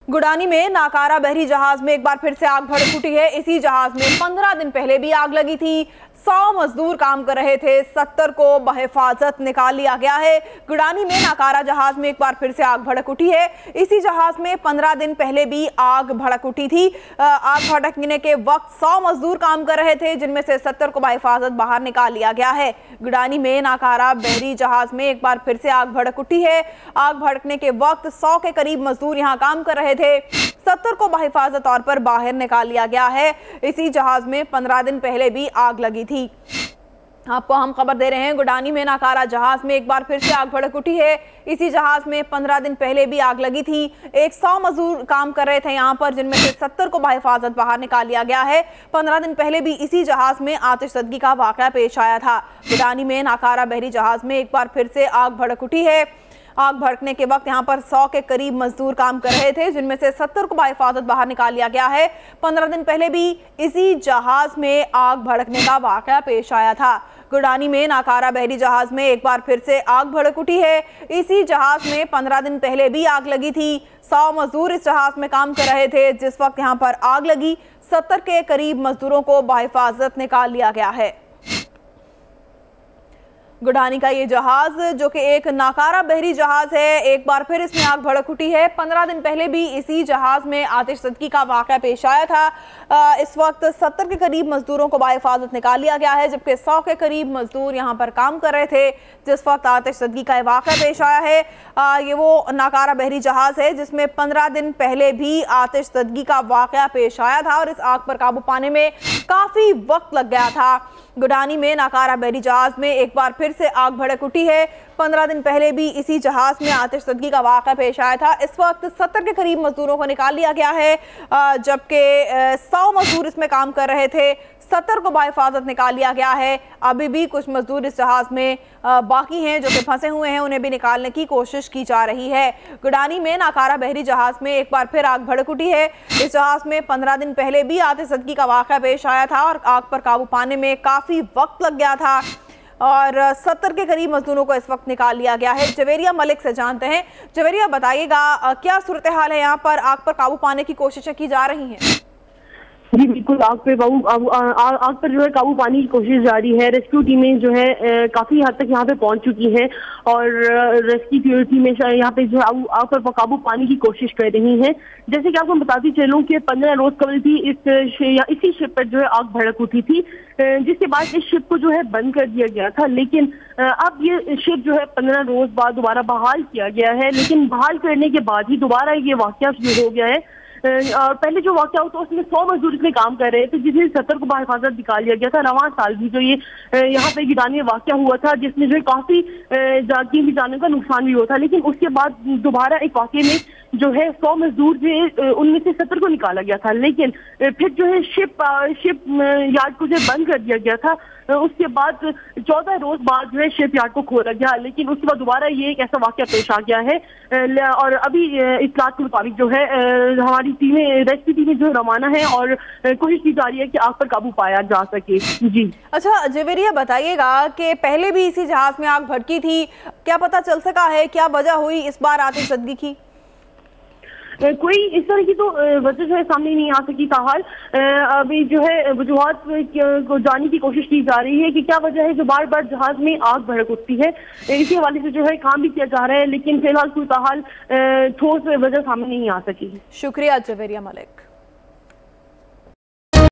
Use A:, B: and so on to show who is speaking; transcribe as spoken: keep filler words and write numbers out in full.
A: गुडानी में नाकारा बहरी जहाज में एक बार फिर से आग भड़क उठी है। इसी जहाज में पंद्रह दिन पहले भी आग लगी थी। सौ मजदूर काम कर रहे थे, सत्तर को बहिफाजत निकाल लिया गया है। गुडानी में नाकारा जहाज में एक बार फिर से आग भड़क उठी है। इसी जहाज में पंद्रह दिन पहले भी आग भड़क उठी थी। आग भड़कने के वक्त सौ मजदूर काम कर रहे थे, जिनमें से सत्तर को बहिफाजत बाहर निकाल लिया गया है। गुडानी में नाकारा बहरी जहाज में एक बार फिर से आग भड़क उठी है। आग भड़कने के वक्त सौ के करीब मजदूर यहाँ काम कर रहे थे, सत्तर को बहिफाजत तौर पर बाहर निकाल लिया गया है। इसी जहाज में पंद्रह दिन पहले भी आग लगी थी। आपको हम खबर दे रहे हैं, गुडानी में नाकारा जहाज में एक बार फिर से आग भड़क उठी है। इसी जहाज में पंद्रह दिन पहले भी आग लगी थी। एक सौ मजदूर काम कर रहे थे यहाँ पर, जिनमें से सत्तर को बहिफाजत बाहर निकाल लिया गया है। पंद्रह दिन पहले भी इसी जहाज में आतिशज़दगी का वाक़या पेश आया था। गुडानी में नाकारा बहरी जहाज में एक बार फिर से आग भड़क उठी है। आग भड़कने के वक्त यहाँ पर सौ के करीब मजदूर काम कर रहे थे, जिनमें से सत्तर को बहिफाजत बाहर निकाल लिया गया है। पंद्रह दिन पहले भी इसी जहाज में आग भड़कने का वाक़या पेश आया था। गुडानी में नाकारा बहरी जहाज में एक बार फिर से आग भड़क उठी है। इसी जहाज में पंद्रह दिन पहले भी आग लगी थी। सौ मजदूर इस जहाज में काम कर रहे थे। जिस वक्त यहाँ पर आग लगी, सत्तर के करीब मजदूरों को बहिफाजत निकाल लिया गया है। गुडानी का ये जहाज, जो कि एक नाकारा बहरी जहाज है, एक बार फिर इसमें आग भड़क उठी है। पंद्रह दिन पहले भी इसी जहाज में आतिशज़दगी का वाक़या पेश आया था। इस वक्त सत्तर के करीब मजदूरों को बाहिफाजत निकाल लिया गया है, जबकि सौ के करीब मजदूर यहाँ पर काम कर रहे थे जिस वक्त आतिशज़दगी का वाक़या पेश आया है। ये वो नाकारा बहरी जहाज है जिसमें पंद्रह दिन पहले भी आतिशज़दगी का वाक़या पेश आया था और इस आग पर काबू पाने में काफ़ी वक्त लग गया था। गुडानी में नाकारा बहरी जहाज में एक बार फिर से आग भड़क उठी है। पंद्रह दिन पहले भी इसी जहाज में आतिशज़दगी का वाक़या पेश आया था। इस वक्त सत्तर के करीब मजदूरों को निकाल लिया गया है, जबकि सौ मजदूर इसमें काम कर रहे थे, सत्तर को बहिफाजत निकाल लिया गया है। अभी भी कुछ मजदूर इस जहाज में बाकी हैं जो कि फंसे हुए हैं, उन्हें भी निकालने की कोशिश की जा रही है। गुडानी में नाकारा बहरी जहाज में एक बार फिर आग भड़क उठी है। इस जहाज में पंद्रह दिन पहले भी आतिशज़दगी का वाक़या पेश आया था और आग पर काबू पाने में काफ़ी वक्त लग गया था और सत्तर के करीब मजदूरों को इस वक्त निकाल लिया गया है। जवेरिया मलिक से जानते हैं। जवेरिया, बताइएगा क्या सूरत हाल है यहाँ पर? आग पर काबू पाने की कोशिशें की जा रही हैं?
B: जी बिल्कुल, आग पे काबू आग, आग पर जो है काबू पाने की कोशिश जारी है। रेस्क्यू टीमें जो है काफी हद तक यहाँ पे पहुंच चुकी हैं और रेस्क्यू टीमें यहाँ पे जो है आग पर काबू पाने की कोशिश कर रही हैं। जैसे कि आपको बताती चलूं कि पंद्रह रोज कबल भी इस इसी शिप पर जो है आग भड़क उठी थी, जिसके बाद इस शिप को जो है बंद कर दिया गया था। लेकिन अब ये शिप जो है पंद्रह रोज बाद दोबारा बहाल किया गया है। लेकिन बहाल करने के बाद ही दोबारा ये वाकया शुरू हो गया है। और पहले जो वाक़या हुआ था उसमें सौ मजदूर इसमें काम कर रहे थे, जिसमें सत्तर को बहिफाजत निकाल लिया गया था। रवां साल भी जो ये यहाँ पे गुडानी में वाक़या हुआ था, जिसमें जो है काफी कीमती जानों का नुकसान भी हुआ था। लेकिन उसके बाद दोबारा एक वाक़े में जो है सौ मजदूर जो है उनमें से सत्तर को निकाला गया था। लेकिन फिर जो है शिप शिप यार्ड को जो बंद कर दिया गया था। उसके बाद चौदह रोज बाद जो है शिप यार्ड को खोला गया। लेकिन उसके बाद दोबारा ये एक ऐसा वाक़या पेश आ गया है और अभी इत्तलात के मुताबिक जो है हमारी टीमें रेस्क्यू टीमें जो रवाना है और कोशिश की जा रही है कि आग पर काबू पाया जा सके। जी
A: अच्छा जवेरिया, बताइएगा कि पहले भी इसी जहाज में आग भड़की थी, क्या पता चल सका है क्या वजह हुई इस बार आतिशज़दगी की?
B: कोई इस तरह की तो वजह जो है सामने नहीं आ सकी। ताहाल अभी जो है वजूहात को जानने की कोशिश की जा रही है कि क्या वजह है जो बार बार जहाज में आग भड़क उठती है। इसी हवाले से जो है काम भी किया जा रहा है, लेकिन फिलहाल कोई ताहाल ठोस वजह सामने नहीं आ सकी।
A: शुक्रिया जवेरिया मलिक।